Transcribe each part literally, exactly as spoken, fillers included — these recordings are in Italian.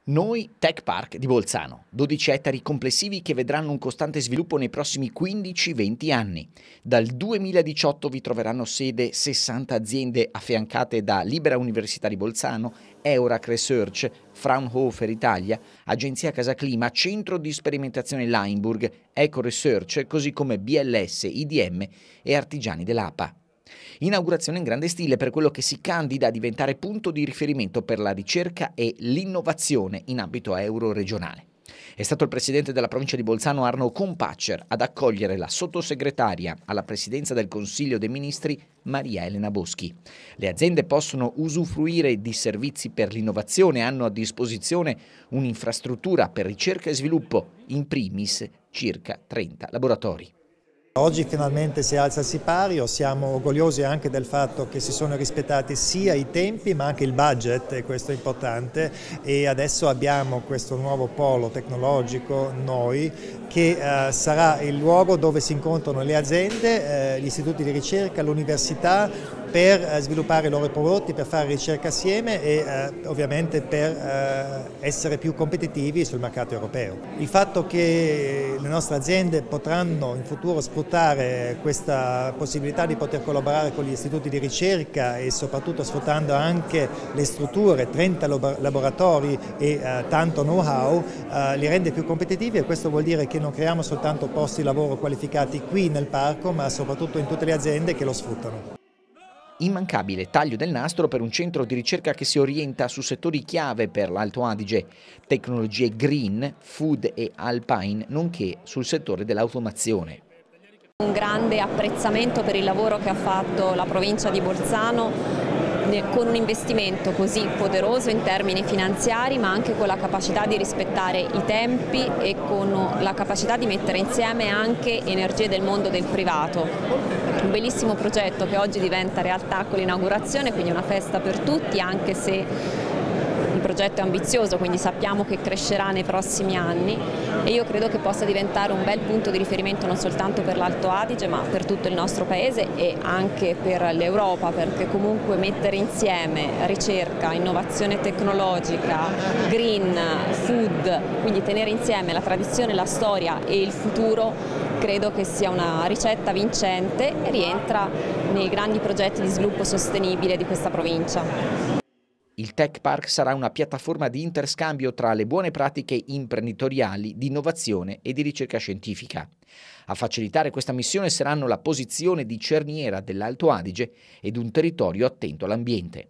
Noi Tech Park di Bolzano, dodici ettari complessivi che vedranno un costante sviluppo nei prossimi quindici venti anni. Dal duemiladiciotto vi troveranno sede sessanta aziende affiancate da Libera Università di Bolzano, Eurac Research, Fraunhofer Italia, Agenzia Casa Clima, Centro di Sperimentazione Leinburg, Eco Research, così come B L S, I D M e Artigiani dell'A P A. Inaugurazione in grande stile per quello che si candida a diventare punto di riferimento per la ricerca e l'innovazione in ambito euroregionale. È stato il presidente della provincia di Bolzano Arno Kompatscher ad accogliere la sottosegretaria alla presidenza del Consiglio dei Ministri Maria Elena Boschi. Le aziende possono usufruire di servizi per l'innovazione e hanno a disposizione un'infrastruttura per ricerca e sviluppo, in primis circa trenta laboratori. Oggi finalmente si alza il sipario, siamo orgogliosi anche del fatto che si sono rispettati sia i tempi ma anche il budget, e questo è importante, e adesso abbiamo questo nuovo polo tecnologico, noi, che eh, sarà il luogo dove si incontrano le aziende, eh, gli istituti di ricerca, l'università, per eh, sviluppare i loro prodotti, per fare ricerca assieme e eh, ovviamente per eh, essere più competitivi sul mercato europeo. Il fatto che le nostre aziende potranno in futuro sfruttare questa possibilità di poter collaborare con gli istituti di ricerca e soprattutto sfruttando anche le strutture, trenta laboratori e eh, tanto know-how, eh, li rende più competitivi, e questo vuol dire che non creiamo soltanto posti di lavoro qualificati qui nel parco, ma soprattutto in tutte le aziende che lo sfruttano. Immancabile taglio del nastro per un centro di ricerca che si orienta su settori chiave per l'Alto Adige, tecnologie green, food e alpine, nonché sul settore dell'automazione. Un grande apprezzamento per il lavoro che ha fatto la provincia di Bolzano con un investimento così poderoso in termini finanziari, ma anche con la capacità di rispettare i tempi e con la capacità di mettere insieme anche energie del mondo del privato. Un bellissimo progetto che oggi diventa realtà con l'inaugurazione, quindi una festa per tutti, anche se il progetto è ambizioso, quindi sappiamo che crescerà nei prossimi anni, e io credo che possa diventare un bel punto di riferimento non soltanto per l'Alto Adige ma per tutto il nostro paese e anche per l'Europa, perché comunque mettere insieme ricerca, innovazione tecnologica, green, food, quindi tenere insieme la tradizione, la storia e il futuro, credo che sia una ricetta vincente e rientra nei grandi progetti di sviluppo sostenibile di questa provincia. Il Tech Park sarà una piattaforma di interscambio tra le buone pratiche imprenditoriali, di innovazione e di ricerca scientifica. A facilitare questa missione saranno la posizione di cerniera dell'Alto Adige ed un territorio attento all'ambiente.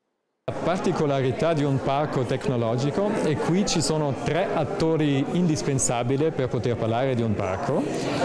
La particolarità di un parco tecnologico è che qui ci sono tre attori indispensabili per poter parlare di un parco,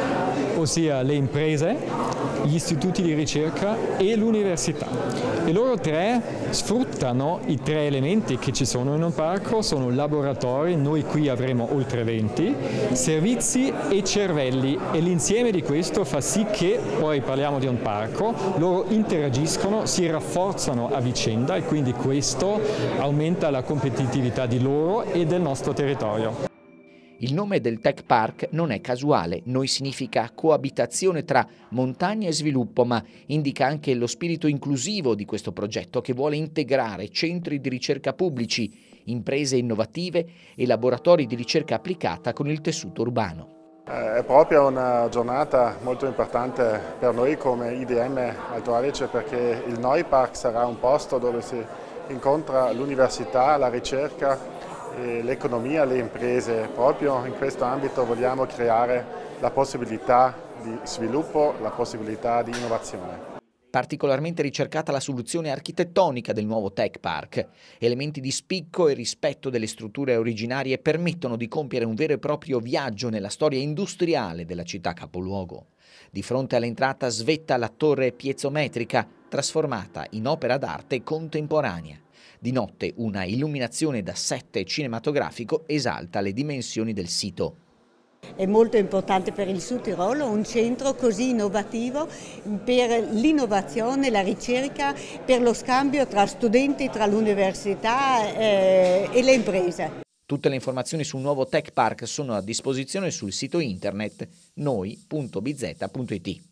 ossia le imprese, gli istituti di ricerca e l'università. E loro tre sfruttano i tre elementi che ci sono in un parco, sono laboratori, noi qui avremo oltre venti, servizi e cervelli, e l'insieme di questo fa sì che, poi parliamo di un parco, loro interagiscono, si rafforzano a vicenda, e quindi questo aumenta la competitività di loro e del nostro territorio. Il nome del Tech Park non è casuale, noi significa coabitazione tra montagna e sviluppo, ma indica anche lo spirito inclusivo di questo progetto che vuole integrare centri di ricerca pubblici, imprese innovative e laboratori di ricerca applicata con il tessuto urbano. È proprio una giornata molto importante per noi come I D M Alto Adige, perché il Noi Park sarà un posto dove si incontra l'università, la ricerca, l'economia, le imprese. Proprio in questo ambito vogliamo creare la possibilità di sviluppo, la possibilità di innovazione. Particolarmente ricercata la soluzione architettonica del nuovo Tech Park. Elementi di spicco e rispetto delle strutture originarie permettono di compiere un vero e proprio viaggio nella storia industriale della città capoluogo. Di fronte all'entrata svetta la torre piezometrica, trasformata in opera d'arte contemporanea. Di notte una illuminazione da set cinematografico esalta le dimensioni del sito. È molto importante per il Sud Tirolo un centro così innovativo per l'innovazione, la ricerca, per lo scambio tra studenti, tra l'università eh, e le imprese. Tutte le informazioni sul nuovo Tech Park sono a disposizione sul sito internet noi punto b z punto i t.